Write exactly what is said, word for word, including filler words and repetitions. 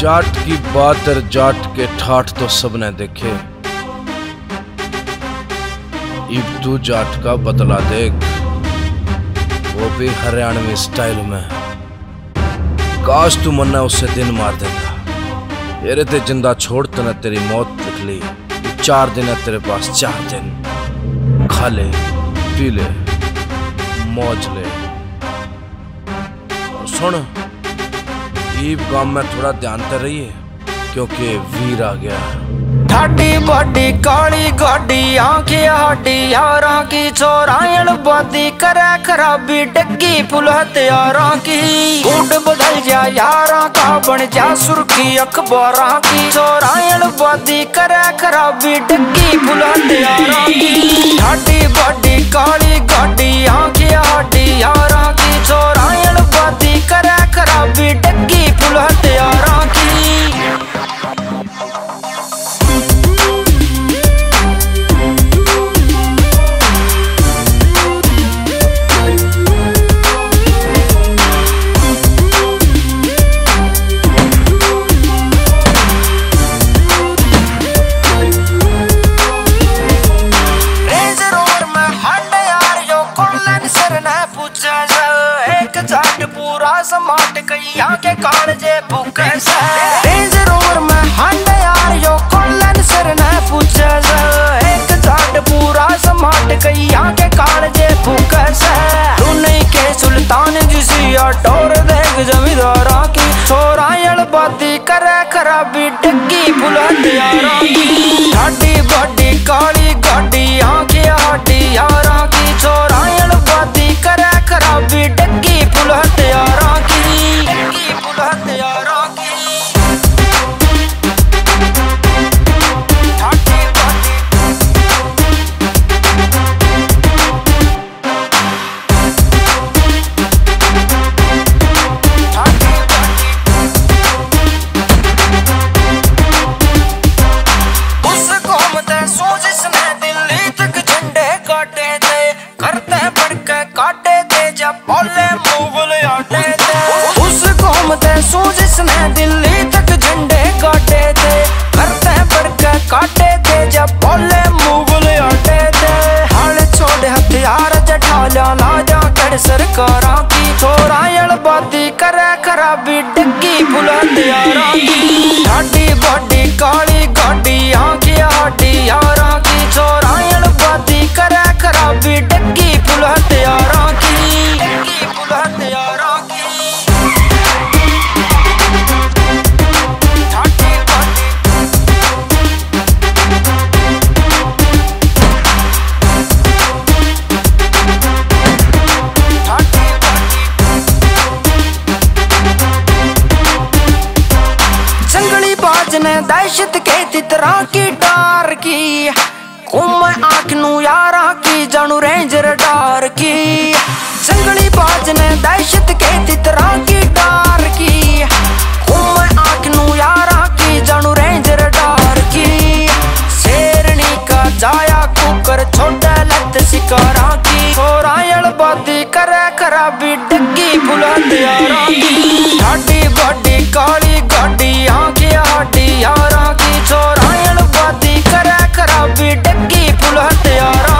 जाट की बात और जाट के ठाठ तो सबने देखे। इब तू जाट का बदला देख, वो भी हरियाणवी स्टाइल में। काश तू मन्ना उससे दिन मार देता। तेरे ते जिंदा छोड़ तने तेरी मौत लिख ली। चार दिन है तेरे पास, चार दिन खा ले, पी ले, मौज ले। और सुन, ईब गांव में थोड़ा ध्यान ते रहिए क्योंकि वीर आ गया। ठाडी बॉडी काली गाड़ी आंखें हाडी यारा की चोरायण बादी करे खराबी डग्गी पुल हथियारा की। गुड बदल जा यारा का बन जा सुर्खी अखबारा की। चोरायण बादी करे खराबी डग्गी पुल हथियारा की। ठाडी बॉडी काली गाड़ी आंखें हाडी यारा की चोरायण बादी करे खराबी डग्गी पुल हथियारा की। जाट पूरा समाट कैया के कालजे भूखे से। रेंज रोवर में हंड यार यो कोलन सर न पूछे से। एक जाट पूरा समाट कैया के कालजे भूखे से। तू नहीं के सुल्तान जिसी टोर देख जमींदारा की। चोरायण बाती करे खराबी डग्गी पुल हथियारा की। ठाडी बॉडी काली गाड़ी आंखें हाडी यारा की। चोरायण बाती करे खराबी डग्गी पुल हथियारा की। डग्गी पुल हथियारा की। ठाडी बॉडी ठाडी बॉडी उस कौम ते सोजिश ने दिल्ली तक झंडे काटे थे। करते बढ़के काटे थे जब बोले मुगल आटे थे। उस कौम ते सोजिश ने दिल्ली तक झंडे काटे थे। करते बढ़के काटे थे जब बोले मुगल आटे थे। हाल छोड़े हथियार जठाला लाजा कर सरकारा की। चोरायण बाती करे खराबी डग्गी पुल हथियारा की। ठाडी बॉडी काली गाड़ी आंखें हाडी यारा की। चोरायण बाती करे खराबी डग्गी पुल हथियारा की। डग्गी पुल हथियारा की। ठाडी बॉडी ठाडी बॉडी जंगली बाज ने दहशत के तितरा की डार की। कुम आंख नू यारा की जानू रेंजर डार की। जंगली बाज ने दहशत के तितरा की डार की। कुम आंख नू यारा की जानू रेंजर डार की। शेरनी का जाया कुकर छोटा लत शिकारा की। चोरायण बाती करे खराबी डग्गी पुल हथियारा की। ठाडी बॉडी काली गाड़ी आंखें हाडी यारा की। चोरायण बाती करे खराबी डग्गी पुल हथियारा